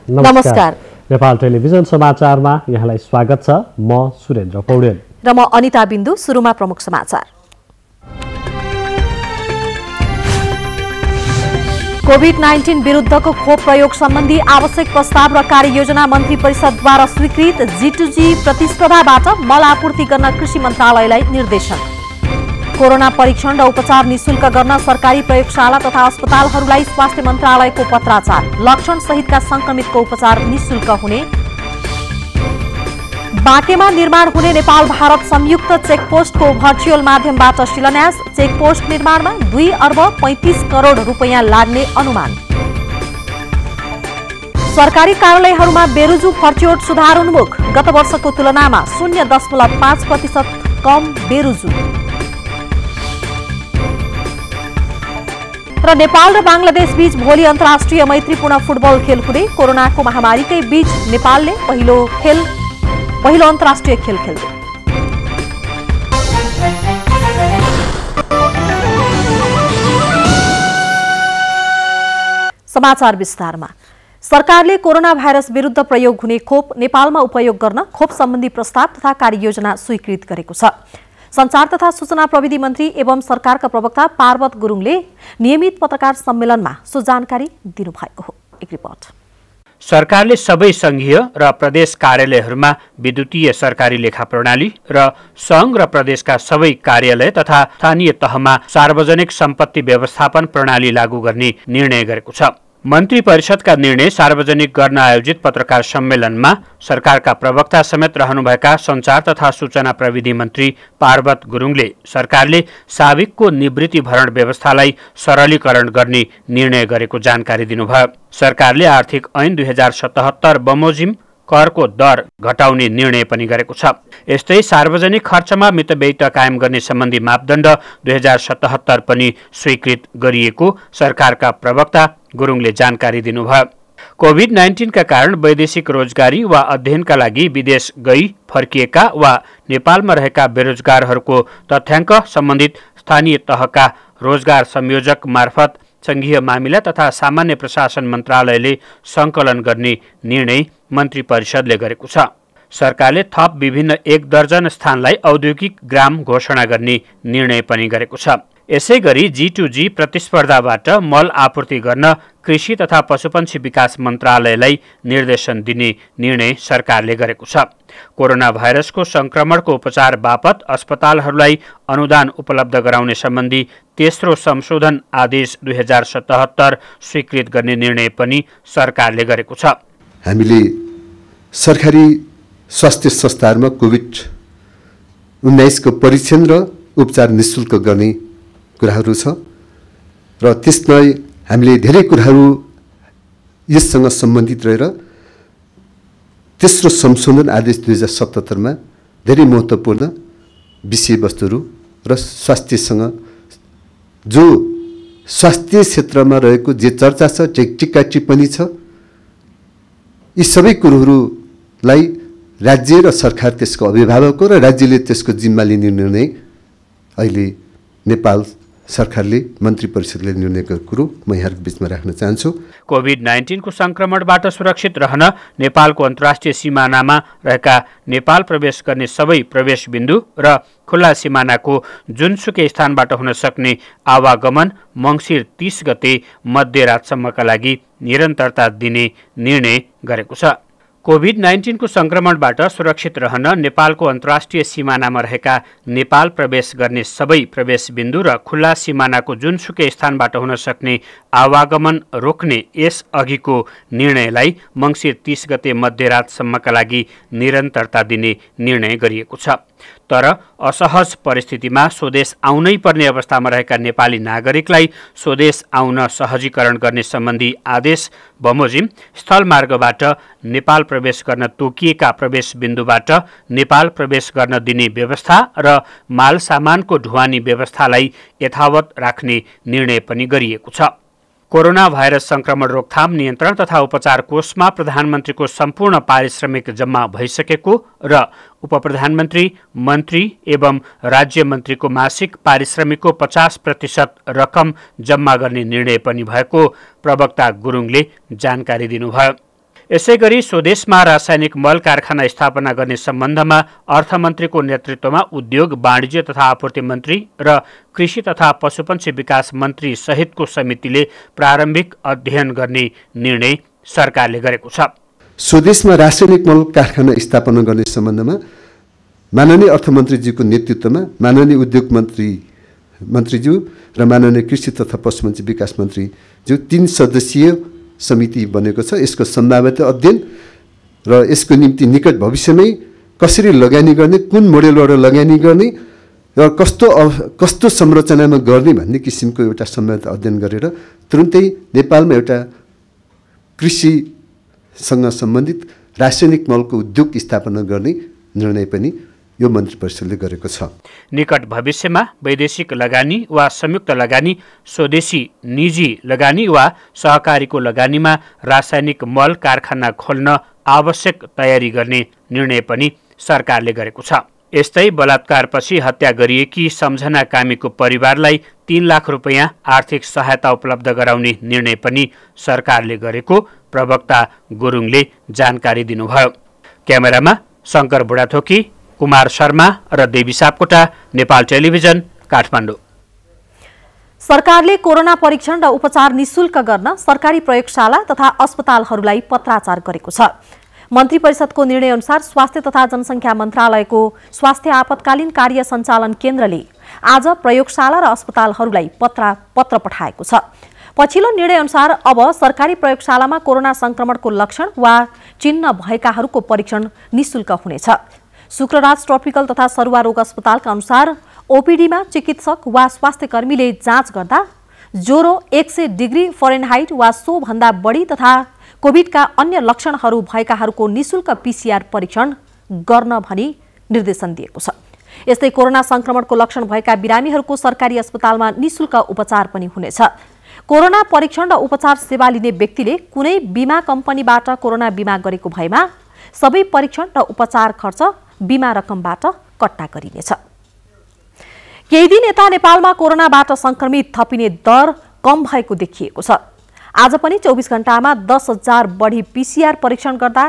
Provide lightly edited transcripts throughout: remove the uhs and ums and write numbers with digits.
नमस्कार। नेपाल टेलिभिजन समाचारमा यहाँलाई स्वागत छ। म सुरेन्द्र पौडेल र म अनिता बिन्दु। सुरुमा प्रमुख समाचार। कोभिड-19 विरुद्धको खोप प्रयोग सम्बन्धी आवश्यक प्रस्ताव र कार्ययोजना मन्त्री परिषदद्वारा स्वीकृत। G2G प्रतिस्पर्धाबाट मल आपूर्ति गर्न कृषि मन्त्रालयलाई निर्देशन। कोरोना परीक्षण र उपचार निशुल्क गर्न सरकारी प्रयोगशाला तथा अस्पतालहरूलाई स्वास्थ्य मन्त्रालयको पत्राचार। लक्षण सहितका संक्रमितको उपचार निशुल्क हुने। बाँकेमा निर्माण हुने नेपाल भारत संयुक्त चेकपोस्टको भर्चुअल माध्यमबाट शिलान्यास। चेकपोस्ट निर्माणमा 2 अर्ब 35 करोड रुपैयाँ लाग्ने अनुमान। सरकारी कार्यालयहरूमा बेरोजु फर्च्योट सुधार उन्मुख। गत वर्षको तुलनामा 0.5% कम बेरोजु। र नेपाल र बांग्लादेश बीच भोलि अन्तर्राष्ट्रिय मैत्रीपूर्ण फुटबल खेल हुँदै। कोरोनाको महामारीकै बीच नेपालले पहिलो अन्तर्राष्ट्रिय खेल खेल्दै। समाचार विस्तारमा। सरकारले कोरोना भाइरस विरुद्ध प्रयोग हुने खोप नेपालमा उपयोग गर्न खोप सम्बन्धी प्रस्ताव तथा कार्ययोजना स्वीकृत गरेको छ। संचार तथा सूचना प्रविधि मन्त्री एवं सरकारका प्रवक्ता पार्वत गुरुङले नियमित पत्रकार सम्मेलनमा सो जानकारी दिनुभएको हो। एक रिपोर्ट। सरकारले सबै संघीय र प्रदेश कार्यालयहरूमा विद्युतीय सरकारी लेखा प्रणाली र संघ र प्रदेशका सबै कार्यालय तथा स्थानीय तहमा सार्वजनिक सम्पत्ति व्यवस्थापन प्रणाली लागू गर्ने निर्णय गरेको छ। मन्त्री परिषदका निर्णय सार्वजनिक गर्न आयोजित पत्रकार सम्मेलनमा सरकारका प्रवक्ता समेत रहनुभएका संचार तथा सूचना प्रविधि मन्त्री पार्वत गुरुङले सरकारले साविकको निवृत्ति भरण व्यवस्थालाई सरलीकरण गर्ने निर्णय गरेको जानकारी दिनुभयो। सरकारले आर्थिक ऐन 2077 बमोजिम करको दर घटाउने निर्णय पनि गरेको छ। यस्तै सार्वजनिक खर्चमा मितव्ययिता कायम गर्ने सम्बन्धी मापदण्ड 2077 पनि स्वीकृत गरिएको सरकारका प्रवक्ता गुरुङले जानकारी दिनुभयो। कोभिड-19 का कारण वैदेशिक रोजगारी वा अध्ययनका लागि विदेश गई फर्किएका वा नेपालमा रहेका बेरोजगारहरूको तथ्याङ्क सम्बन्धित स्थानीय तहका रोजगार संयोजक मार्फत संघीय मामिला तथा सामान्य प्रशासन मन्त्रालयले सङ्कलन गर्ने निर्णय मन्त्री परिषदले गरेको छ। सरकारले थप विभिन्न 1 दर्जन स्थानलाई औद्योगिक ग्राम घोषणा गर्ने निर्णय पनि गरेको छ। यसैगरी G2G प्रतिस्पर्धाबाट मल आपूर्ति गर्न कृषि तथा पशुपन्छी विकास मन्त्रालयलाई निर्देशन दिने निर्णय सरकारले गरेको छ। कोरोना भाइरसको संक्रमणको उपचार बापत अस्पतालहरूलाई अनुदान उपलब्ध गराउने सम्बन्धी तेस्रो संशोधन आदेश 2077 स्वीकृत गर्ने निर्णय पनि सरकारले गरेको छ। हामीले सरकारी स्वास्थ्य संस्थाहरूमा कोभिड-19 को परीक्षण र उपचार निशुल्क गर्ने कुराहरू छ र त्यसमा हामीले धेरै कुराहरू यससँग सम्बन्धित रहेर तेस्रो संशोधन आदेश 2077 मा धेरै महत्त्वपूर्ण विषयवस्तुहरू र स्वास्थ्यसँग जो स्वास्थ्य क्षेत्रमा रहेको जे चर्चा छ, टिक्का टिप्पणी छ, यी सबै कुरोहरूलाई राज्य र सरकार त्यसको अभिभावक र राज्यले त्यसको जिम्मा लिने निर्णय अहिले नेपाल सरकारले मन्त्री परिषदले निर्णय गरेको कुरो म यहाँहरुको बीचमा राख्न चाहन्छु। कोभिड-19 को संक्रमणबाट सुरक्षित रहन नेपालको अन्तर्राष्ट्रिय सीमानामा रहेका नेपाल प्रवेश गर्ने सबै प्रवेश बिन्दु र खुल्ला सीमानाको जुनसुकै स्थानबाट हुन सक्ने आवागमन मङ्सिर 30 गते मध्यरातसम्मका लागि निरन्तरता दिने निर्णय गरेको छ। कोभिड-19 को संक्रमणबाट सुरक्षित रहन नेपालको अन्तर्राष्ट्रिय सीमानामा रहेका नेपाल प्रवेश गर्ने सबै प्रवेश बिन्दु र खुल्ला सीमानाको जुनसुकै स्थानबाट हुन सक्ने आवागमन रोक्ने यस अघिको निर्णयलाई मङ्सिर 30 गते मध्यरातसम्मका लागि निरन्तरता दिने निर्णय गरिएको छ। तर असहज परिस्थितिमा स्वदेश आउनै पर्ने अवस्थामा रहेका नेपाली नागरिकलाई स्वदेश आउन सहजीकरण गर्ने सम्बन्धी आदेश बमोजिम स्थलमार्गबाट नेपाल प्रवेश गर्न तोकिएका प्रवेश बिन्दुबाट नेपाल प्रवेश गर्न दिने व्यवस्था र माल सामानको ढुवानी व्यवस्थालाई यथावत राख्ने निर्णय पनि गरिएको छ। कोरोना भाइरस संक्रमण रोकथाम नियन्त्रण तथा उपचार कोषमा प्रधानमन्त्रीको सम्पूर्ण पारिश्रमिक जम्मा भइसकेको र उपप्रधानमन्त्री मन्त्री एवं राज्य मन्त्रीको मासिक पारिश्रमिकको 50% रकम जम्मा गर्ने निर्णय पनि भएको प्रवक्ता गुरुङले जानकारी दिनुभयो। यसैगरी स्वदेशमा रासायनिक मल कारखाना स्थापना गर्ने सम्बन्धमा अर्थमन्त्रीको नेतृत्वमा उद्योग, वाणिज्य तथा आपूर्ति मन्त्री र कृषि तथा पशुपन्छी विकास मन्त्री सहितको समितिले प्रारम्भिक अध्ययन गर्ने निर्णय सरकारले गरेको छ। स्वदेशमा रासायनिक मल कारखाना स्थापना गर्ने सम्बन्धमा माननीय अर्थमन्त्रीज्यूको नेतृत्वमा माननीय उद्योग मन्त्रीज्यू र माननीय कृषि तथा पशुपन्छी विकास मन्त्रीज्यू 3 सदस्यीय समिति बनेको छ। यसको सम्भाव्यता अध्ययन र यसको निम्ति निकट भविष्यमै कसरी लगानी गर्ने, कुन मोडेलबाट लगानी गर्ने र कस्तो संरचनामा गर्ने भन्ने किसिमको एउटा सम्भाव्यता अध्ययन गरेर तुरुन्तै नेपालमा एउटा कृषिसँग सम्बन्धित रासायनिक मलको उद्योग स्थापना गर्ने निर्णय पनि यो मन्त्री परिषदले गरेको छ। निकट भविष्यमा वैदेशिक लगानी वा संयुक्त लगानी, स्वदेशी निजी लगानी वा सहकारीको लगानीमा रासायनिक मल कारखाना खोल्न आवश्यक तयारी गर्ने निर्णय पनि सरकारले गरेको छ। यस्तै बलात्कारपछि हत्या गरिएकी सम्झना कामीको परिवारलाई 3 लाख रुपैयाँ आर्थिक सहायता उपलब्ध गराउने निर्णय पनि सरकारले गरेको प्रवक्ता गुरुङले जानकारी दिनुभयो। क्यामेरामा शङ्कर बुढाथोकी, कुमार शर्मा र देवी सापकोटा, नेपाल टेलिभिजन, काठमाडौँ। सरकारले कोरोना परीक्षण र उपचार निशुल्क गर्न सरकारी प्रयोगशाला तथा अस्पतालहरूलाई पत्राचार गरेको छ। मन्त्री परिषदको निर्णय अनुसार स्वास्थ्य तथा जनसङ्ख्या मन्त्रालयको स्वास्थ्य आपतकालीन कार्य सञ्चालन केन्द्रले आज प्रयोगशाला र अस्पतालहरूलाई पत्र पठाएको छ। पछिल्लो निर्णय अनुसार अब सरकारी प्रयोगशालामा कोरोना संक्रमणको लक्षण वा चिन्ह भएकाहरूको परीक्षण निशुल्क हुनेछ। शुक्रराज ट्रपिकल तथा सरुवा रोग अस्पतालका अनुसार ओपीडीमा चिकित्सक वा स्वास्थ्यकर्मीले जाँच गर्दा ज्वरो 100 डिग्री फरेनहाइट वा सो भन्दा बढी तथा कोभिडका अन्य लक्षणहरू भएकाहरूको निशुल्क पीसीआर परीक्षण गर्न भनी निर्देशन दिएको छ। यस्तै कोरोना संक्रमणको लक्षण भएका बिरामीहरूको सरकारी अस्पतालमा निशुल्क उपचार पनि हुनेछ। कोरोना परीक्षण र उपचार सेवा लिने व्यक्तिले कुनै बीमा कम्पनीबाट कोरोना बीमा गरेको भएमा सबै परीक्षण र उपचार खर्च बीमा रकमबाट कट्टा गरिनेछ। केही दिन यता नेपालमा कोरोनाबाट संक्रमित थपिने दर कम भएको देखिएको छ। आज पनि 24 घण्टामा 10,000 बढी पीसीआर परीक्षण गर्दा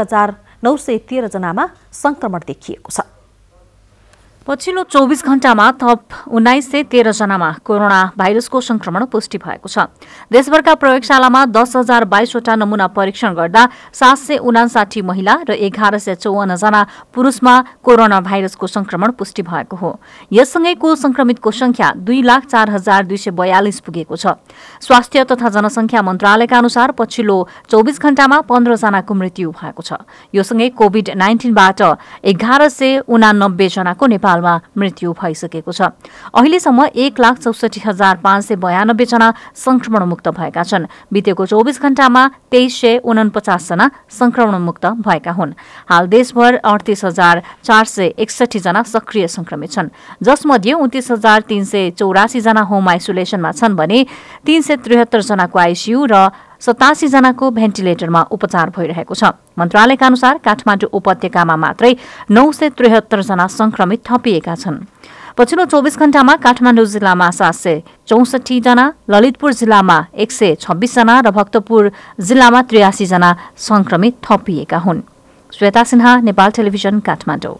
1913 जनामा संक्रमण देखिएको छ। पछिल्लो 24 घण्टामा थप 1913 जनामा कोरोना भाइरसको संक्रमण पुष्टि भएको छ। देशभरका प्रयोगशालामा 10,022 वटा नमूना परीक्षण गर्दा 759 महिला र 1154 जना पुरुषमा कोरोना भाइरसको संक्रमण पुष्टि भएको हो। यससँगै कुल संक्रमितको संख्या 2,04,242 पुगेको छ। स्वास्थ्य तथा जनसङ्ख्या मन्त्रालयका अनुसार पछिल्लो 24 घण्टामा 15 जनाको मृत्यु भएको छ। यो सँगै कोभिड-19बाट 1189 जनाको नेपालमा मृत्यु भइसकेको छ। अहिलेसम्म 1,64,592 जना संक्रमण मुक्त भएका छन्। बितेको 24 घण्टामा 2,349 जना संक्रमण मुक्त भएका हुन्। हाल देशभर 38,461 जना सक्रिय संक्रमित छन्, जसमध्ये 29,384 जना होम आइसोलेसनमा छन् भने 373 जनाको आइसियू र 87 जनाको भेन्टिलेटरमा उपचार भइरहेको छ। मन्त्रालयका अनुसार काठमाडौँ उपत्यकामा मात्रै 973 जना संक्रमित थपिएका छन्। पछिल्लो 24 घण्टामा काठमाडौँ जिल्लामा 764 जना, ललितपुर जिल्लामा 126 जना र भक्तपुर जिल्लामा 83 जना संक्रमित थपिएका हुन्। श्वेता सिन्हा, नेपाल टेलिभिजन, काठमाडौँ।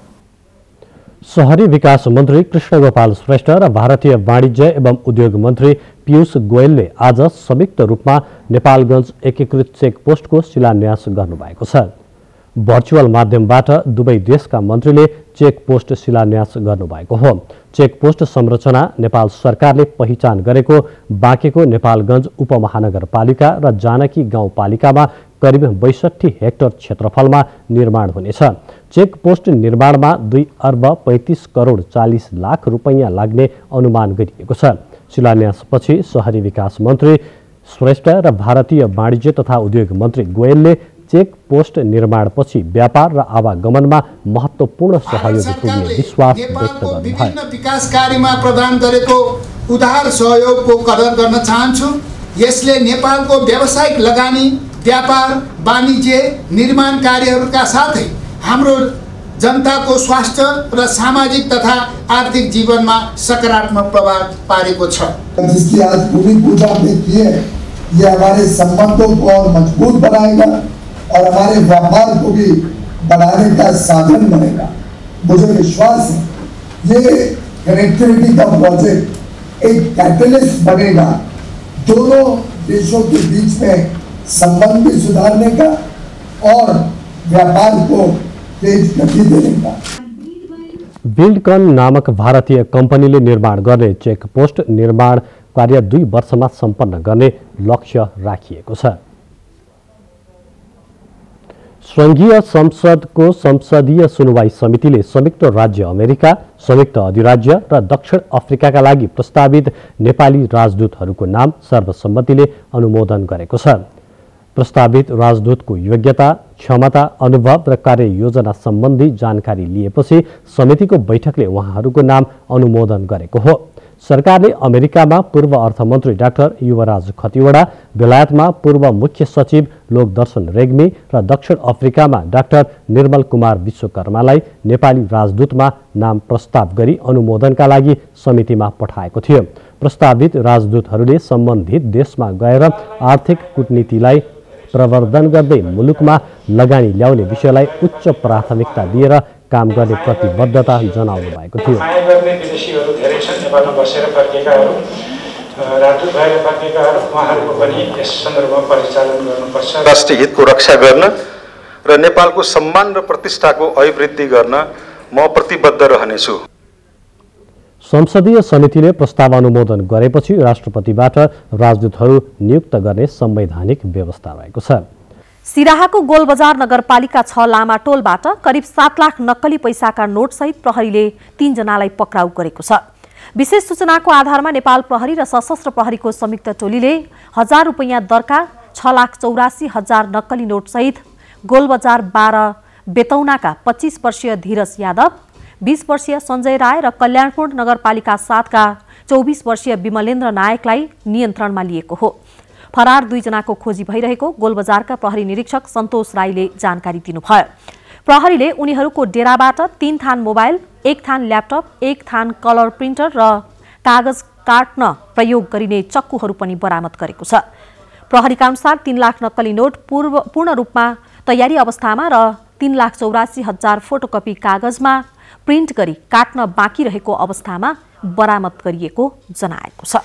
शहरी विकास मन्त्री कृष्णगोपाल श्रेष्ठ र भारतीय वाणिज्य एवं उद्योग मन्त्री पीयूष गोयलले आज संयुक्त रूपमा नेपालगञ्ज एकीकृत चेकपोस्टको शिलान्यास गर्नुभएको छ। भर्चुअल माध्यमबाट दुवै देशका मन्त्रीले चेकपोस्ट शिलान्यास गर्नुभएको हो। चेकपोस्ट संरचना नेपाल सरकारले पहिचान गरेको बाँकेको नेपालगञ्ज उपमहानगरपालिका र जानकी गाउँपालिकामा करिब 62 हेक्टर क्षेत्रफलमा निर्माण हुनेछ। चेकपोस्ट निर्माणमा 2 अर्ब 35 करोड 40 लाख रुपैयाँ लाग्ने अनुमान गरिएको छ। शिलान्यासपछि शहरी विकास मन्त्री श्रेष्ठ र भारतीय वाणिज्य तथा उद्योग मन्त्री गोयलले चेकपोस्ट निर्माणपछि व्यापार र आवागमनमा महत्त्वपूर्ण सहयोग पुग्ने विश्वास व्यक्त गर्नुभयो। विकास कार्यमा प्रदान गरेको उदार सहयोगको कदर गर्न चाहन्छु। यसले नेपालको व्यावसायिक लगानी, व्यापार, वाणिज्य, निर्माण कार्यहरूका साथै हाम्रो जनताको स्वास्थ्य र सामाजिक तथा आर्थिक जीवनमा सकारात्मक प्रभाव पारेको छ। जिसकी आज भूमि पूजा में की है, ये हमारे संबंधों को और मजबूत बनाएगा, और हमारे व्यापार को भी बढ़ाने का साधन बनेगा। मुझे विश्वास है ये कनेक्टिविटी का प्रोजेक्ट एक कैटलिस्ट बनेगा दोनों देशों के बीच में संबंध भी सुधारने का और व्यापार को तेज गति देने का। बिल्डकन नामक भारतीय कम्पनीले निर्माण गर्ने चेकपोस्ट निर्माण कार्य 2 वर्षमा सम्पन्न गर्ने लक्ष्य राखिएको छ। संघीय संसदको संसदीय सुनवाई समितिले संयुक्त राज्य अमेरिका, संयुक्त अधिराज्य र दक्षिण अफ्रिकाका लागि प्रस्तावित नेपाली राजदूतहरूको नाम सर्वसम्मतिले अनुमोदन गरेको छ। प्रस्तावित राजदूतको योग्यता, क्षमता, अनुभव र कार्ययोजना सम्बन्धी जानकारी लिएपछि समितिको बैठकले उहाँहरूको नाम अनुमोदन गरेको हो। सरकारले अमेरिकामा पूर्व अर्थमन्त्री डाक्टर युवराज खतिवडा, बेलायतमा पूर्व मुख्य सचिव लोकदर्शन रेग्मी र दक्षिण अफ्रिकामा डाक्टर निर्मल कुमार विश्वकर्मालाई नेपाली राजदूतमा नाम प्रस्ताव गरी अनुमोदनका लागि समितिमा पठाएको थियो। प्रस्तावित राजदूतहरूले सम्बन्धित देशमा गएर आर्थिक कूटनीतिलाई प्रवर्धन गर्दै मुलुकमा लगानी ल्याउने विषयलाई उच्च प्राथमिकता दिएर काम गर्ने प्रतिबद्धता जनाउनु भएको थियो। माया गर्ने विदेशीहरू धेरै छन्, नेपालमा बसेर फर्केकाहरू, राजदूत भएर फर्केकाहरू, उहाँहरूको पनि यस सन्दर्भमा परिचालन गर्नुपर्छ। राष्ट्रिय हितको रक्षा गर्न र नेपालको सम्मान र प्रतिष्ठाको अभिवृद्धि गर्न म प्रतिबद्ध रहनेछु। संसदीय समितिले प्रस्ताव अनुमोदन गरेपछि राष्ट्रपतिबाट राजदूतहरू नियुक्त गर्ने संवैधानिक व्यवस्था रहेको छ। सिराहाको गोलबजार नगरपालिका 6 लामा टोलबाट करिब 7 लाख नक्कली पैसाका नोटसहित प्रहरीले 3 जनालाई पक्राउ गरेको छ। विशेष सूचनाको आधारमा नेपाल प्रहरी र सशस्त्र प्रहरीको संयुक्त टोलीले 1000 रुपैयाँ दरका 6,84,000 नक्कली नोटसहित गोलबजार 12 बेतौनाका 25 वर्षीय धीरज यादव, 20 वर्षीय सञ्जय राय र कल्याणपुर नगरपालिका 7 का 24 वर्षीय विमलेन्द्र नायकलाई नियन्त्रणमा लिएको हो। फरार 2 जनाको खोजी भइरहेको गोलबजारका प्रहरी निरीक्षक सन्तोष राईले जानकारी दिनुभयो। प्रहरीले उनीहरूको डेराबाट 3 थान मोबाइल, 1 थान ल्यापटप, 1 थान कलर प्रिन्टर र कागज काट्न प्रयोग गरिने चक्कुहरू पनि बरामद गरेको छ। प्रहरीका अनुसार 3 लाख नक्कली नोट पूर्ण रूपमा तयारी अवस्थामा र 3,84,000 फोटोकपी कागजमा प्रिन्ट गरी काट्न बाँकी रहेको अवस्थामा बरामद गरिएको जनाएको छ।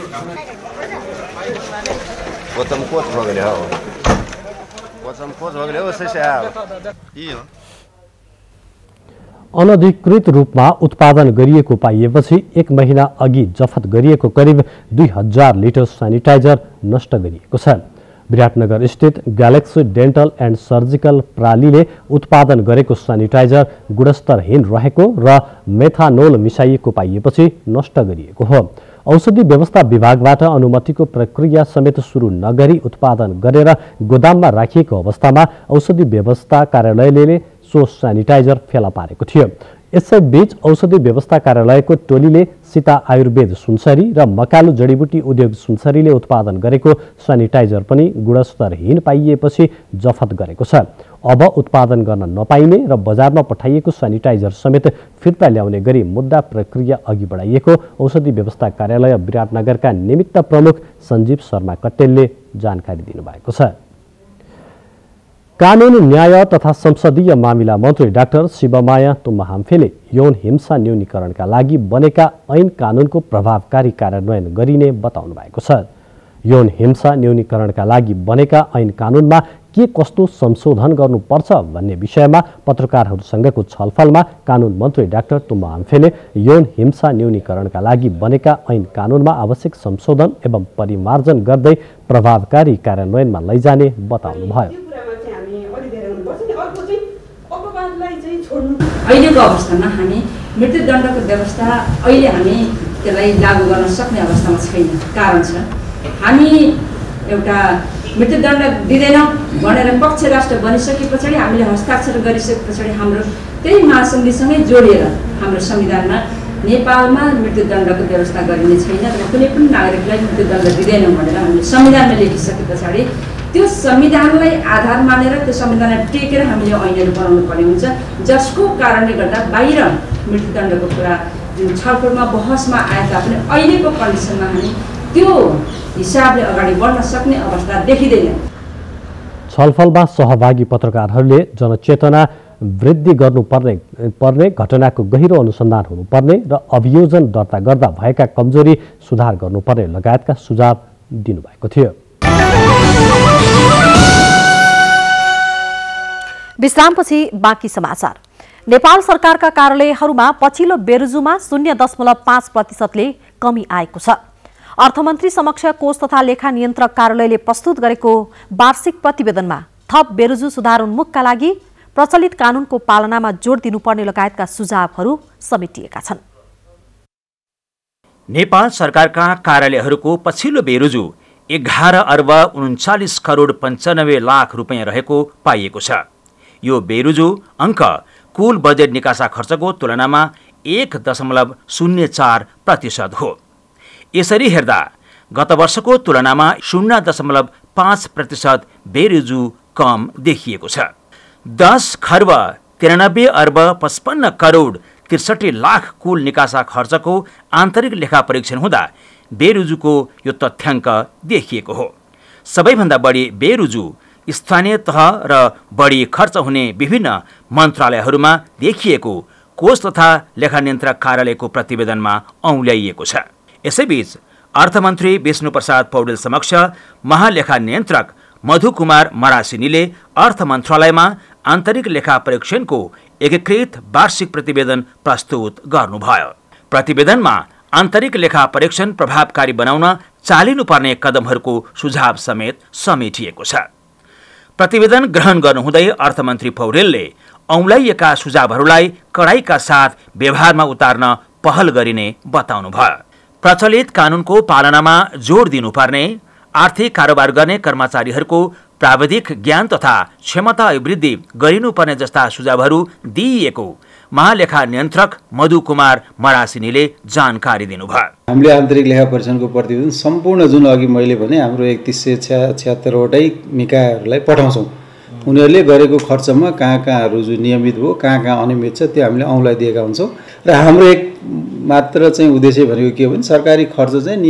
अनधिकृत रूपमा उत्पादन गरिएको पाइएपछि 1 महिना अघि जफत गरिएको करिब 2000 लिटर सेनिटाइजर नष्ट गरिएको छ। विराटनगर स्थित ग्यालेक्सी डेन्टल एन्ड सर्जिकल प्रालीले उत्पादन गरेको सेनिटाइजर गुणस्तरहीन रहेको र मेथानोल मिसाइएको पाइएपछि नष्ट गरिएको हो। औषधि व्यवस्था विभागबाट अनुमतिको प्रक्रिया समेत सुरु नगरी उत्पादन गरेर गोदाममा राखिएको अवस्थामा औषधि व्यवस्था कार्यालयले सो सेनिटाइजर फेला पारेको थियो। यसैबीच औषधि व्यवस्था कार्यालयको टोलीले सीता आयुर्वेद सुनसरी र मकालु जडीबुटी उद्योग सुनसरीले उत्पादन गरेको सेनिटाइजर पनि गुणस्तरहीन पाइएपछि जफत गरेको छ। अब उत्पादन गर्न नपाइने र बजारमा पठाइएको सेनिटाइजर समेत फिर्ता ल्याउने गरी मुद्दा प्रक्रिया अघि बढाइएको औषधि व्यवस्था कार्यालय विराटनगरका निमित्त प्रमुख सञ्जीव शर्मा कट्टेलले जानकारी दिनुभएको छ। कानून न्याय तथा संसदीय मामिला मन्त्री डाक्टर शिवमाया तुम्हाम्फेले यौन हिंसा न्यूनीकरणका लागि बनेका ऐन कानूनको प्रभावकारी कार्यान्वयन गरिने बताउनु भएको छ। यौन हिंसा न्यूनीकरणका लागि बनेका ऐन कानूनमा के कस्तो संशोधन गर्नुपर्छ भन्ने विषयमा पत्रकारहरूसँगको छलफलमा कानून मन्त्री डाक्टर तुम्हाम्फेले यौन हिंसा न्यूनीकरणका लागि बनेका ऐन कानूनमा आवश्यक संशोधन एवं परिमार्जन गर्दै प्रभावकारी कार्यान्वयनमा लैजाने बताउनुभयो। अहिलेको अवस्थामा हामी मृत्युदण्डको व्यवस्था अहिले हामी त्यसलाई लागू गर्न सक्ने अवस्थामा छैन। कारण छ हामी एउटा मृत्युदण्ड दिँदैनौँ भनेर पक्ष राष्ट्र बनिसके पछाडि हामीले हस्ताक्षर गरिसके पछाडि हाम्रो त्यही महासन्धिसँगै जोडिएर हाम्रो संविधानमा नेपालमा मृत्युदण्डको व्यवस्था गरिने छैन र कुनै पनि नागरिकलाई मृत्युदण्ड दिँदैनौँ भनेर हामीले संविधानमा लेखिसके पछाडि त्यो संविधानलाई आधार मानेर त्यो संविधानलाई टेकेर हामीले ऐनहरू बनाउनु पर्ने हुन्छ, जसको कारणले गर्दा बाहिर मृत्युदण्डको कुरा जुन छलफलमा बहसमा आए तापनि अहिलेको कन्डिसनमा हामी त्यो हिसाबले अगाडि बढ्न सक्ने अवस्था देखिँदैन। छलफलमा सहभागी पत्रकारहरूले जनचेतना वृद्धि पर्ने घटनाको गहिरो अनुसन्धान हुनुपर्ने र अभियोजन दर्ता गर्दा भएका कमजोरी सुधार गर्नुपर्ने लगायतका सुझाव दिनुभएको थियो। विश्रामपछि बाँकी समाचार। नेपाल सरकारका कार्यालयहरूमा पछिल्लो बेरुजुमा 0.5%ले कमी आएको छ। अर्थमन्त्री समक्ष कोष तथा लेखा नियन्त्रक कार्यालयले प्रस्तुत गरेको वार्षिक प्रतिवेदनमा थप बेरुजु सुधारोन्मुखका लागि प्रचलित कानूनको पालनामा जोड दिनुपर्ने लगायतका सुझावहरू समेटिएका छन्। नेपाल सरकारका कार्यालयहरूको पछिल्लो बेरुजु 11 अर्ब 39 करोड 95 लाख रुपैयाँ रहेको पाइएको छ। यो बेरुजु अङ्क कुल बजेट निकासा खर्चको तुलनामा 1.04% हो। यसरी हेर्दा गत वर्षको तुलनामा 0.5% बेरुजु कम देखिएको छ। 10 खर्ब 93 अर्ब 55 करोड 63 लाख कुल निकासा खर्चको आन्तरिक लेखा परीक्षण हुँदा बेरुजुको यो तथ्याङ्क देखिएको हो। सबैभन्दा बढी बेरुजु स्थानीय तह र बढी खर्च हुने विभिन्न मन्त्रालयहरूमा देखिएको कोष तथा लेखा नियन्त्रक कार्यालयको प्रतिवेदनमा औँल्याइएको छ। यसैबीच अर्थमन्त्री विष्णुप्रसाद पौडेल समक्ष महालेखा नियन्त्रक मधु कुमार मरासिनीले अर्थ मन्त्रालयमा आन्तरिक लेखा परीक्षणको एकीकृत वार्षिक प्रतिवेदन प्रस्तुत गर्नुभयो। प्रतिवेदनमा आन्तरिक लेखा परीक्षण प्रभावकारी बनाउन चालिनुपर्ने कदमहरूको सुझाव समेत समेटिएको छ। प्रतिवेदन ग्रहण गर्नुहुँदै अर्थमन्त्री पौडेलले औँल्याइएका सुझावहरूलाई कडाइका साथ व्यवहारमा उतार्न पहल गरिने बताउनुभयो। प्रचलित कानूनको पालनामा जोड दिनुपर्ने, आर्थिक कारोबार गर्ने कर्मचारीहरूको प्राविधिक ज्ञान तथा क्षमता अभिवृद्धि गरिनुपर्ने जस्ता सुझावहरू दिइएको महालेखा नियन्त्रक मधु कुमार मरासिनीले जानकारी दिनुभयो। हामीले आन्तरिक लेखा परीक्षणको प्रतिवेदन सम्पूर्ण जुन अघि मैले भने हाम्रो 3176 वटै निकायहरूलाई पठाउँछौँ। उनीहरूले गरेको खर्चमा कहाँ कहाँ रुजु नियमित हो, कहाँ कहाँ अनियमित छ, त्यो हामीले औँल्याइदिएका हुन्छौँ। र हाम्रो एक मात्र चाहिँ उद्देश्य भनेको के हो भने सरकारी खर्च चाहिँ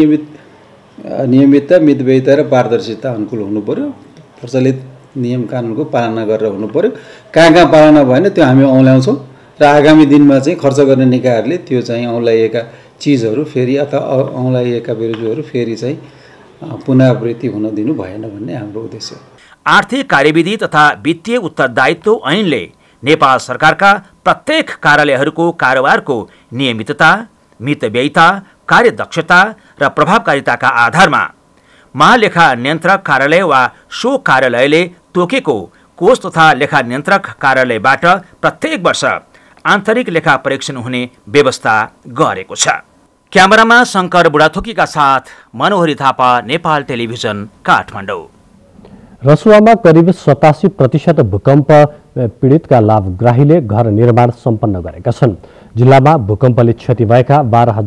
नियमितता, मितव्ययिता र पारदर्शिता अनुकूल हुनु पर्यो। प्रचलित नियम कानुनको पालना गरेर हुनु पर्यो। कहाँ कहाँ पालना भएन त्यो हामी औँल्याउँछौँ र आगामी दिनमा चाहिँ खर्च गर्ने निकायहरूले त्यो चाहिँ औँल्याइएका चिजहरू फेरि अथवा औँल्याइएका बेरुजुहरू फेरि चाहिँ पुनरावृत्ति हुन दिनु भएन भन्ने हाम्रो उद्देश्य हो। आर्थिक कार्यविधि तथा वित्तीय उत्तरदायित्व ऐनले नेपाल सरकारका प्रत्येक कार्यालयहरूको कारोबारको नियमितता, मितव्ययिता, कार्यदक्षता र प्रभावकारिताका आधारमा महालेखा नियन्त्रक कार्यालय वा सो कार्यालयले तोकेको कोष तथा लेखा नियन्त्रक कार्यालयबाट प्रत्येक वर्ष आन्तरिक लेखा परीक्षण हुने व्यवस्था गरेको छ। क्यामेरामा शङ्कर बुढाथोकीका साथ मनोहरी थापा, नेपाल टेलिभिजन, काठमाडौँ। रसुवामा करिब 87% भूकम्प पीडितका लाभग्राहीले घर निर्माण सम्पन्न गरेका छन्। जिल्लामा भूकम्पले क्षति भएका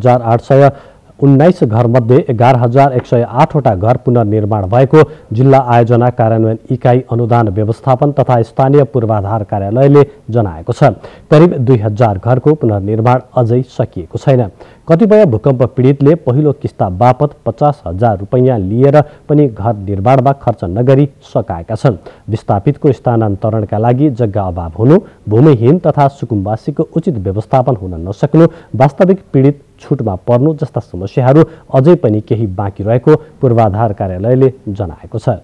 12,819 घरमध्ये 11,108वटा घर पुनर्निर्माण भएको जिल्ला आयोजना कार्यान्वयन इकाइ अनुदान व्यवस्थापन तथा स्थानीय पूर्वाधार कार्यालयले जनाएको छ। करिब 2000 घरको पुनर्निर्माण अझै सकिएको छैन। कतिपय भूकम्प पीडितले पहिलो किस्ता बापत 50,000 रुपैयाँ लिएर पनि घर निर्माणमा खर्च नगरी सकाएका छन्। विस्थापितको स्थानान्तरणका लागि जग्गा अभाव हुनु, भूमिहीन तथा सुकुम्बासीको उचित व्यवस्थापन हुन नसक्नु, वास्तविक पीडित छुटमा पर्नु जस्ता समस्याहरू अझै पनि केही बाँकी रहेको पूर्वाधार कार्यालयले जनाएको छ।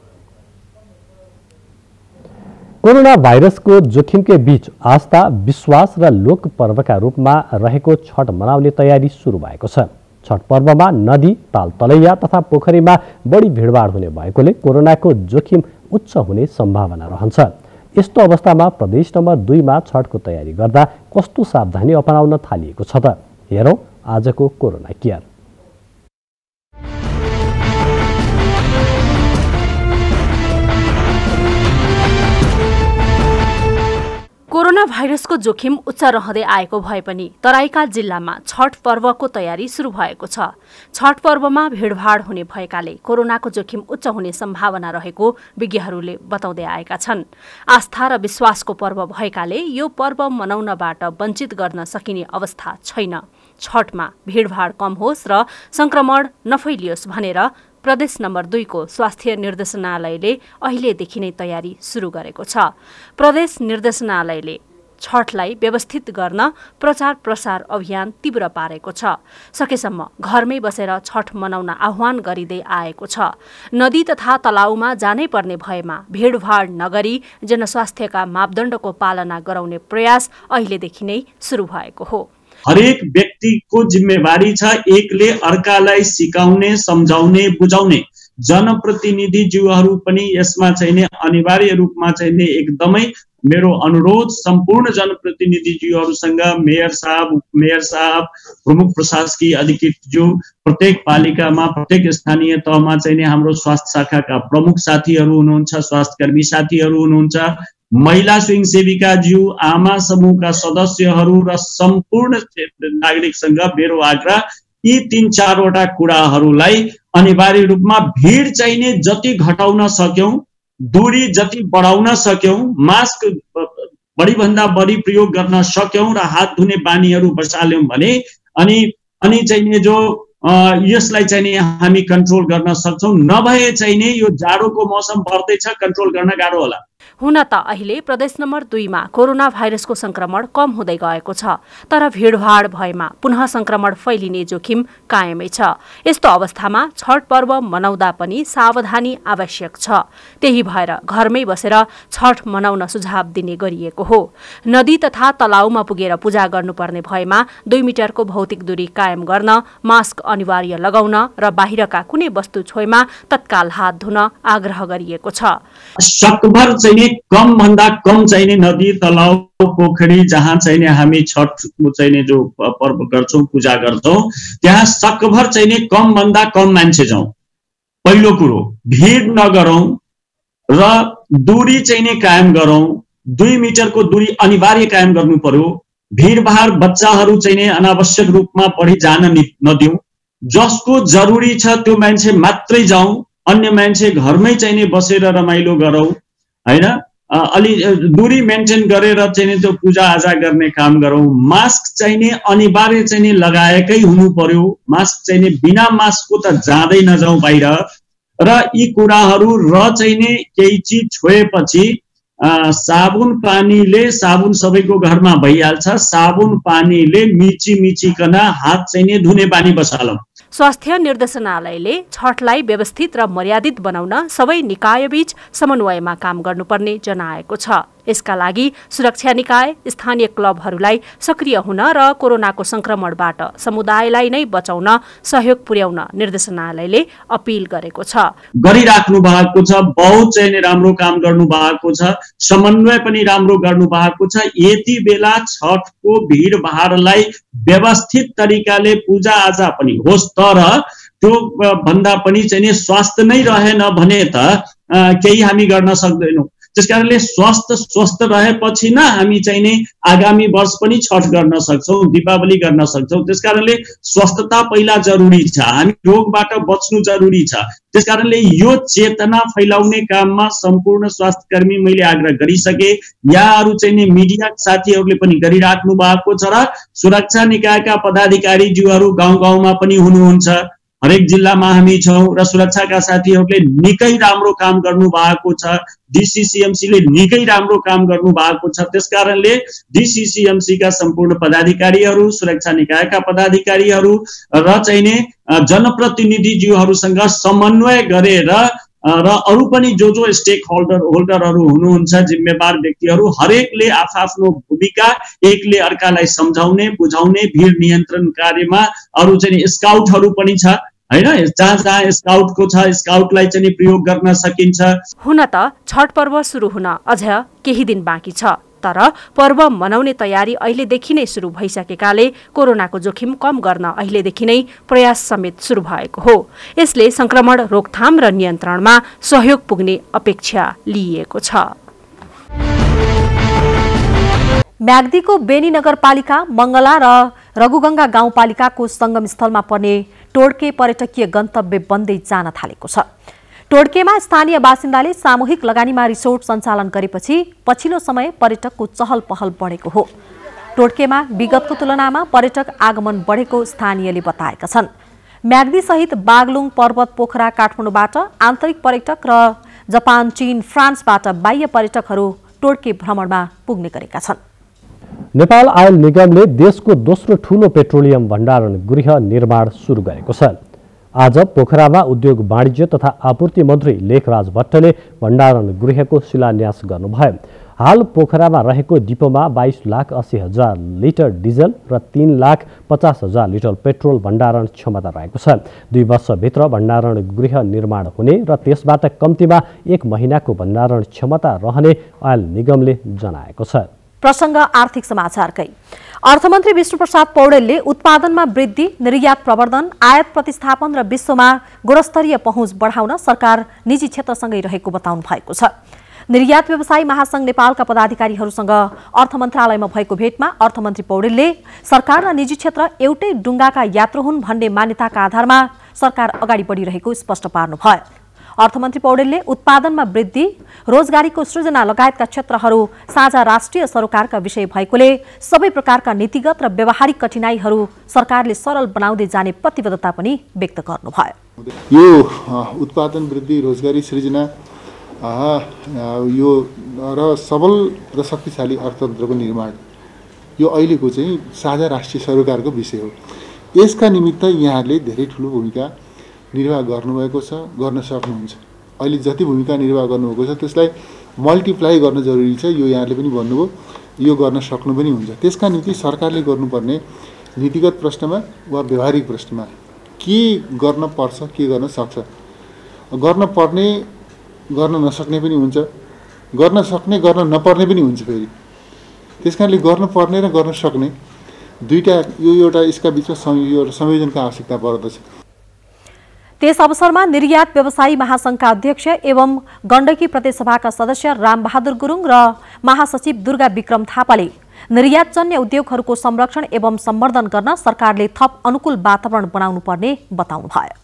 कोरोना भाइरसको जोखिमकै बीच आस्था, विश्वास र लोक पर्वका रूपमा रहेको छठ मनाउने तयारी सुरु भएको छ। छठ पर्वमा नदी, ताल तलैया तथा पोखरीमा बढी भिडभाड हुने भएकोले कोरोनाको जोखिम उच्च हुने सम्भावना रहन्छ। यस्तो अवस्थामा प्रदेश नम्बर 2 मा छठको तयारी गर्दा कस्तो सावधानी अपनाउन थालिएको छ त? हेरौँ आजको कोरोना केयर। कोरोना भाइरसको जोखिम उच्च रहँदै आएको भए पनि तराईका जिल्लामा छठ पर्वको तयारी सुरु भएको छ। छठ पर्वमा भिडभाड हुने भएकाले कोरोनाको जोखिम उच्च हुने सम्भावना रहेको विज्ञहरूले बताउँदै आएका छन्। आस्था र विश्वासको पर्व भएकाले यो पर्व मनाउनबाट वञ्चित गर्न सकिने अवस्था छैन। छठमा भिडभाड कम होस् र संक्रमण नफैलियोस् भनेर प्रदेश नम्बर 2 को स्वास्थ्य निर्देशनालयले अहिलेदेखि नै तयारी सुरु गरेको छ। प्रदेश निर्देशनालयले छठलाई व्यवस्थित गर्न प्रचार प्रसार अभियान तीव्र पारेको छ। सकेसम्म घरमै बसेर छठ मनाउन आह्वान गरिँदै आएको छ। नदी तथा तलाउमा जानै पर्ने भएमा भिडभाड नगरी जनस्वास्थ्यका मापदण्डको पालना गराउने प्रयास अहिलेदेखि नै सुरु भएको हो। हरेक व्यक्तिको जिम्मेवारी छ एकले अर्कालाई सिकाउने, सम्झाउने, बुझाउने। जनप्रतिनिधिज्यूहरू पनि यसमा चाहिने अनिवार्य रूपमा चाहिने एकदमै मेरो अनुरोध सम्पूर्ण जनप्रतिनिधिज्यूहरूसँग मेयर साहब, उपमेयर साहब, प्रमुख प्रशासकीय अधिकृतज्यू, प्रत्येक पालिकामा प्रत्येक स्थानीय तहमा चाहिने हाम्रो स्वास्थ्य शाखाका प्रमुख साथीहरू हुनुहुन्छ, स्वास्थ्यकर्मी साथीहरू हुनुहुन्छ, महिला स्वयंसेविकाज्यू, आमा समूहका सदस्यहरू र सम्पूर्ण नागरिकसँग मेरो आग्रह यी 3-4 वटा कुराहरूलाई अनिवार्य रूपमा भिड चाहिने जति घटाउन सक्यौं, दूरी जति बढाउन सक्यौं, मास्क बढीभन्दा बढी प्रयोग गर्न सक्यौं र हात धुने बानीहरू बसाल्यौं भने अनि चाहिने जो यसलाई चाहिने हामी कन्ट्रोल गर्न सक्छौं। नभए चाहिने यो जाडोको मौसम बढ्दैछ, कन्ट्रोल गर्न गाह्रो होला। हुन त अहिले प्रदेश नम्बर 2 मा कोरोना भाइरसको संक्रमण कम हुँदै गएको छ, तर भिडभाड भएमा पुनः संक्रमण फैलिने जोखिम कायमै छ। यस्तो अवस्थामा छठ पर्व मनाउँदा पनि सावधानी आवश्यक छ। त्यही भएर घरमै बसेर छठ मनाउन सुझाव दिने गरिएको हो। नदी तथा तलाउमा पुगेर पूजा गर्नुपर्ने भएमा 2 मिटरको भौतिक दूरी कायम गर्न, मास्क अनिवार्य लगाउन र बाहिरका कुनै वस्तु छोएमा तत्काल हात धुन आग्रह गरिएको छ। सकभर चाहिने कम भन्दा कम चाहिने नदी, तलाउ, पोखरी जहाँ चाहिने हामी छठ चाहिने जो पर्व गर्छौं, पूजा गर्छौं, त्यहाँ सकभर चाहिने कम भन्दा कम मान्छे जाउँ। पहिलो कुरो भिड नगरौं र दूरी चाहिने कायम गरौं। 2 मिटरको दूरी अनिवार्य कायम गर्नु पर्यो। भिडभाड बच्चाहरू चाहिने अनावश्यक रूपमा बढी जान नदिउँ। जसको जरुरी छ त्यो मान्छे मात्रै जाउँ, अन्य मान्छे घरमै चाहिने बसेर रमाइलो गरौँ हैन। अलि दूरी मेन्टेन गरेर चाहिँ त्यो पूजा आजा गर्ने काम गरौँ। मास्क चाहिने अनिवार्य चाहिने लगाएकै हुनु पर्यो। मास्क चाहिने बिना मास्कको त जाँदै नजाउँ बाहिर। र यी कुराहरू र चाहिने केही चिज छोएपछि साबुन पानीले, साबुन सबैको घरमा भइहाल्छ, साबुन पानीले मिचिकन हात चाहिने धुने बानी बसालौँ। स्वास्थ्य निर्देशनालयले छठलाई व्यवस्थित र मर्यादित बनाउन सबै निकायबीच समन्वयमा काम गर्नुपर्ने जनाएको छ। यसका लागि सुरक्षा निकाय, स्थानीय क्लबहरूलाई सक्रिय हुन र कोरोनाको संक्रमणबाट समुदायलाई नै बचाउन सहयोग पुर्याउन निर्देशनालयले अपील गरेको छ। गरिराख्नु भएको छ, बहुत चाहिँ राम्रो काम गर्नु भएको छ, समन्वय पनि राम्रो गर्नु भएको छ। यति बेला छठको भिडभाडलाई व्यवस्थित तरिकाले पूजा आजा पनि होस्, तर त्यो भन्दा पनि चाहिँ स्वास्थ्य नै रहेन भने त केही हामी गर्न सक्दैनौँ। त्यसकारणले स्वस्थ रहेपछि न हामी चाहिने आगामी वर्ष पनि छठ गर्न सक्छौँ, दीपावली गर्न सक्छौँ। त्यसकारणले स्वस्थता पहिला जरुरी छ, हामी रोगबाट बच्नु जरुरी छ। त्यसकारणले यो चेतना फैलाउने काममा सम्पूर्ण स्वास्थ्यकर्मी मैले आग्रह गरिसके। यहाँहरू चाहिँ मिडिया साथीहरूले पनि गरिराख्नु भएको छ र सुरक्षा निकायका पदाधिकारीज्यूहरू गाउँ गाउँमा पनि हुनुहुन्छ। हरेक जिल्लामा हामी छौँ र सुरक्षाका साथीहरूले निकै राम्रो काम गर्नु भएको छ। डीसीसीएमसीले निकै राम्रो काम गर्नु भएको छ। त्यसकारणले डीसीसीएमसी का सम्पूर्ण पदाधिकारीहरू, सुरक्षा निकायका पदाधिकारीहरू र चाहिने जनप्रतिनिधिज्यूहरूसँग समन्वय गरेर र अरू पनि जो स्टेक होल्डरहरू हुनुहुन्छ, जिम्मेवार व्यक्तिहरू, हरेकले आफ्नो भूमिका, एकले अर्कालाई सम्झाउने, बुझाउने, भिड नियन्त्रण कार्यमा अरू चाहिँ स्काउटहरू पनि छ हैन। जहाँ स्काउटको छ, स्काउटलाई चाहिँ प्रयोग गर्न सकिन्छ। हुन त छठ पर्व सुरु हुन अझ केही दिन बाँकी छ, तर पर्व मनाउने तयारी अहिलेदेखि नै सुरु भइसकेकाले कोरोनाको जोखिम कम गर्न अहिलेदेखि नै प्रयास समेत सुरु भएको हो। यसले संक्रमण रोकथाम र नियन्त्रणमा सहयोग पुग्ने अपेक्षा लिइएको छ। म्याग्दीको बेनी नगरपालिका, मंगला र रघुगंगा गाउँपालिकाको संगमस्थलमा पर्ने टोड्के पर्यटकीय गन्तव्य बन्दै जान थालेको छ। टोड्केमा स्थानीय बासिन्दाले सामूहिक लगानीमा रिसोर्ट सञ्चालन गरेपछि पछिल्लो समय पर्यटकको चहल पहल बढेको हो। टोड्केमा विगतको तुलनामा पर्यटक आगमन बढेको स्थानीयले बताएका छन्। म्याग्दी सहित बागलुङ पर्वत पोखरा काठमाडौँबाट आन्तरिक पर्यटक र जापान, चीन, फ्रान्सबाट बाह्य पर्यटकहरू टोड्के भ्रमणमा पुग्ने गरेका छन्। नेपाल आयल निगमले देशको दोस्रो ठूलो पेट्रोलियम भण्डारण गृह निर्माण सुरु गरेको छ। आज पोखरामा उद्योग वाणिज्य तथा आपूर्ति मन्त्री लेखराज भट्टले भण्डारण गृहको शिलान्यास गर्नुभयो। हाल पोखरामा रहेको डिपोमा 22,80,000 लिटर डिजल र 3,50,000 लिटर पेट्रोल भण्डारण क्षमता रहेको छ। 2 वर्षभित्र भण्डारण गृह निर्माण हुने र त्यसबाट कम्तीमा 1 महिनाको भण्डारण क्षमता रहने आयल निगमले जनाएको छ। प्रसङ्ग आर्थिक समाचारकै। अर्थमन्त्री विष्णुप्रसाद पौडेलले उत्पादनमा वृद्धि, निर्यात प्रवर्धन, आयात प्रतिस्थापन र विश्वमा गुणस्तरीय पहुँच बढाउन सरकार निजी क्षेत्रसँगै रहेको बताउनु भएको छ। निर्यात व्यवसायी महासंघ नेपालका पदाधिकारीहरूसँग अर्थ मन्त्रालयमा भएको भेटमा अर्थमन्त्री पौडेलले सरकार र निजी क्षेत्र एउटै डुङ्गाका यात्रु हुन् भन्ने मान्यताका आधारमा सरकार अगाडि बढिरहेको स्पष्ट पार्नुभयो। अर्थमन्त्री पौडेलले उत्पादनमा वृद्धि, रोजगारीको सृजना लगायतका क्षेत्रहरू साझा राष्ट्रिय सरोकारका विषय भएकोले सबै प्रकारका नीतिगत र व्यावहारिक कठिनाइहरू सरकारले सरल बनाउँदै जाने प्रतिबद्धता पनि व्यक्त गर्नुभयो। यो उत्पादन वृद्धि, रोजगारी सृजना यो र सबल र शक्तिशाली अर्थतन्त्रको निर्माण यो अहिलेको चाहिँ साझा राष्ट्रिय सरोकारको विषय हो। यसका निमित्त यहाँले धेरै ठुलो भूमिका निर्वाह गर्नुभएको छ, गर्न सक्नुहुन्छ। अहिले जति भूमिका निर्वाह गर्नुभएको छ त्यसलाई मल्टिप्लाई गर्न जरुरी छ। यो यहाँले पनि भन्नुभयो, यो गर्न सक्नु पनि हुन्छ। त्यसका निम्ति सरकारले गर्नुपर्ने नीतिगत प्रश्नमा वा व्यवहारिक प्रश्नमा के गर्न पर्छ, के गर्न सक्छ, गर्न पर्ने, गर्न नसक्ने पनि हुन्छ, गर्न सक्ने, गर्न नपर्ने पनि हुन्छ। फेरि त्यसकारणले गर्नुपर्ने र गर्न सक्ने दुईटा यो एउटा यसका बिचमा संयोजनको आवश्यकता पर्दछ। त्यस अवसरमा निर्यात व्यवसायी महासंघका अध्यक्ष एवं गण्डकी प्रदेशसभाका सदस्य रामबहादुर गुरुङ र महासचिव दुर्गा विक्रम थापाले निर्यातजन्य उद्योगहरूको संरक्षण एवं सम्वर्धन गर्न सरकारले थप अनुकूल वातावरण बनाउनु पर्ने बताउनुभयो।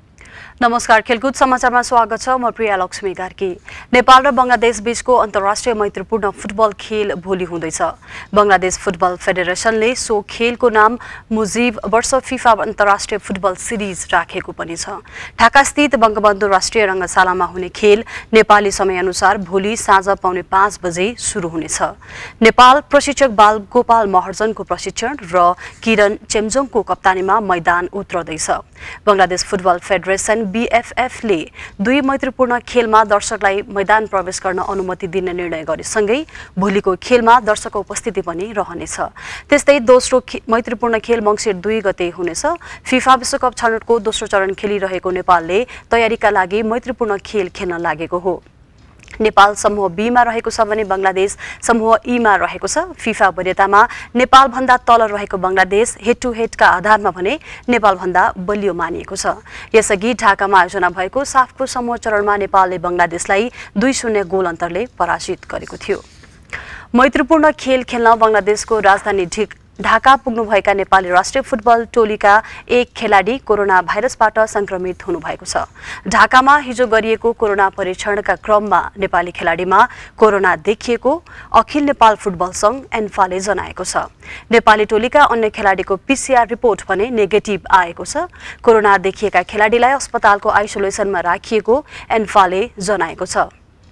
नमस्कार, खेलकुद समाचारमा स्वागत छ। म प्रिया लक्ष्मी कार्की। नेपाल र बंगलादेश बीचको अन्तर्राष्ट्रिय मैत्रीपूर्ण फुटबल खेल भोलि हुँदैछ। बंगलादेश फुटबल फेडरेसनले सो खेलको नाम मुजिब वर्ष फिफा अन्तर्राष्ट्रिय फुटबल सिरिज राखेको पनि छ। ढाकास्थित बंगबन्धु राष्ट्रिय रङ्गशालामा हुने खेल नेपाली समयअनुसार भोलि साँझ 4:45 बजे सुरु हुनेछ। नेपाल प्रशिक्षक बालगोपाल महर्जनको प्रशिक्षण र किरण चेम्जोङको कप्तानीमा मैदान उत्रदैछ। बंगलादेश फुटबल फेडरेसन BFF ले 2 मैत्रीपूर्ण खेलमा दर्शकलाई मैदान प्रवेश गर्न अनुमति दिने निर्णय गरेसँगै भोलिको खेलमा दर्शकको उपस्थिति पनि रहनेछ। त्यस्तै दोस्रो मैत्रीपूर्ण खेल मङ्सिर 2 गते हुनेछ। फिफा विश्वकप छनौटको दोस्रो चरण खेलिरहेको नेपालले तयारीका लागि मैत्रीपूर्ण खेल खेल्न लागेको हो। नेपाल समूह B मा रहेको छ भने बंगलादेश समूह E मा रहेको छ। फिफा वरियतामा नेपाल भन्दा तल रहेको बंगलादेश हेड टु हेडका आधारमा भने नेपाल भन्दा बलियो मानिएको छ। यसअघि ढाकामा आयोजना भएको साफको समूह चरणमा नेपालले बंगलादेशलाई 2-0 गोल अन्तरले पराजित गरेको थियो। मैत्रीपूर्ण खेल खेल्न बंगलादेशको राजधानी ढाका पुग्नुभएका नेपाली राष्ट्रिय फुटबल टोलीका एक खेलाडी कोरोना भाइरसबाट संक्रमित हुनुभएको छ। ढाकामा हिजो गरिएको कोरोना परीक्षणका क्रममा नेपाली खेलाडीमा कोरोना देखिएको अखिल नेपाल फुटबल संघ एन्फाले जनाएको छ। नेपाली टोलीका अन्य खेलाडीको PCR रिपोर्ट भने नेगेटिभ आएको छ। कोरोना देखिएका खेलाडीलाई अस्पतालको आइसोलेसनमा राखिएको एन्फाले जनाएको छ।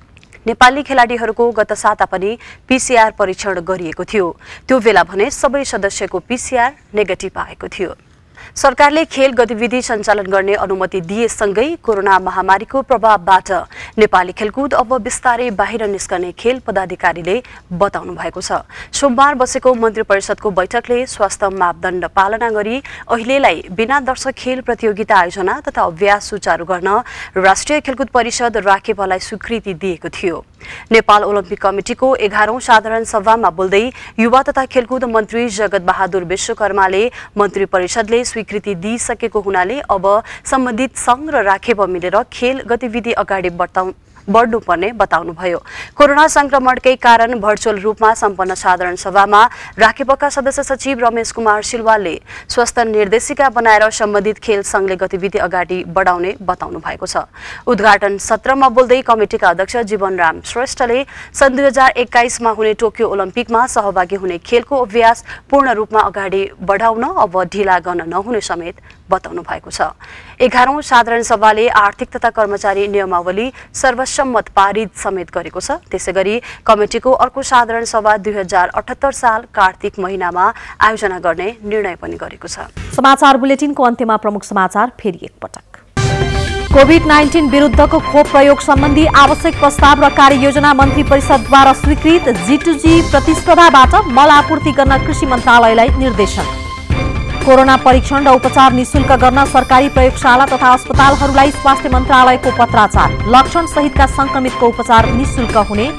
नेपाली खेलाडीहरूको गत साता पनि PCR परीक्षण गरिएको थियो। त्यो बेला भने सबै सदस्यको PCR नेगेटिभ आएको थियो। सरकारले खेल गतिविधि सञ्चालन गर्ने अनुमति दिएसँगै कोरोना महामारीको प्रभावबाट नेपाली खेलकुद अब बिस्तारै बाहिर निस्कने खेल पदाधिकारीले बताउनु भएको छ। सोमबार बसेको मन्त्री परिषदको बैठकले स्वास्थ्य मापदण्ड पालना गरी अहिलेलाई बिना दर्शक खेल प्रतियोगिता आयोजना तथा अभ्यास सुचारू गर्न राष्ट्रिय खेलकुद परिषद राखेपालाई स्वीकृति दिएको थियो। नेपाल ओलम्पिक कमिटिको 11औं साधारण सभामा बोल्दै युवा तथा खेलकुद मन्त्री जगत बहादुर विश्वकर्माले मन्त्री परिषदले स्वीकृति दिइसकेको हुनाले अब सम्बन्धित संघ र राखेप मिलेर खेल गतिविधि अगाडि बढ्नुपर्ने बताउनुभयो। कोरोना संक्रमणकै कारण भर्चुअल रूपमा सम्पन्न साधारण सभामा राखेपका सदस्य सचिव रमेश कुमार सिलवालले स्वस्थ निर्देशिका बनाएर सम्बन्धित खेल संघले गतिविधि अगाडि बढाउने बताउनु भएको छ। उद्घाटन सत्रमा बोल्दै कमिटिका अध्यक्ष जीवनराम श्रेष्ठले सन् 2021 मा हुने टोकियो ओलम्पिकमा सहभागी हुने खेलको अभ्यास पूर्ण रूपमा अगाडि बढाउन अब ढिला गर्न नहुने समेत बताउनु भएको छ। 11औं साधारण सभाले आर्थिक तथा कर्मचारी नियमावली सर्वसम्मत पारित समेत गरेको छ। त्यसैगरी कमिटिको अर्को साधारण सभा 2078 साल कार्तिक महिनामा आयोजना गर्ने निर्णय पनि गरेको छ। समाचार बुलेटिनको अन्त्यमा प्रमुख समाचार फेरि एकपटक। कोभिड-19 विरुद्धको खोप प्रयोग सम्बन्धी आवश्यक प्रस्ताव र कार्ययोजना मन्त्री परिषदद्वारा स्वीकृत G2G प्रतिस्पर्धाबाट मल आपूर्ति गर्न कृषि मन्त्रालयलाई निर्देशन। कोरोना परीक्षण र उपचार निशुल्क गर्न सरकारी प्रयोगशाला तथा अस्पतालहरूलाई स्वास्थ्य मन्त्रालयको पत्राचार। लक्षण सहितका संक्रमितको उपचार निशुल्क हुने।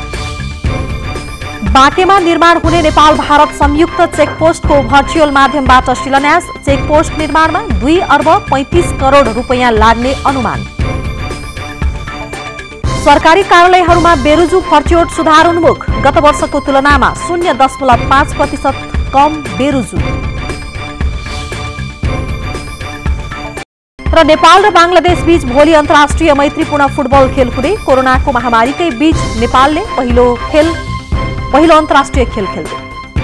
बाँकेमा निर्माण हुने नेपाल भारत संयुक्त चेकपोस्टको भर्चुअल माध्यमबाट शिलान्यास। चेकपोस्ट निर्माणमा 2 अर्ब 35 करोड रुपैयाँ लाग्ने अनुमान। सरकारी कार्यालयहरूमा बेरुजु फर्च्योट सुधार उन्मुख। गत वर्षको तुलनामा 0.5% कम बेरुजु। र नेपाल र बांग्लादेश बीच भोलि अन्तर्राष्ट्रिय मैत्रीपूर्ण फुटबल खेल हुँदै। कोरोनाको महामारीकै बीच नेपालले पहिलो अन्तर्राष्ट्रिय खेल खेल्दै।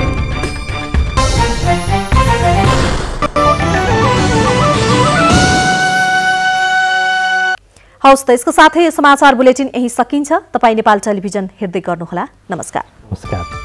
हवस् त यसको साथै समाचार बुलेटिन यही सकिन्छ। तपाईँ नेपाल टेलिभिजन हेर्दै गर्नुहोला। नमस्कार।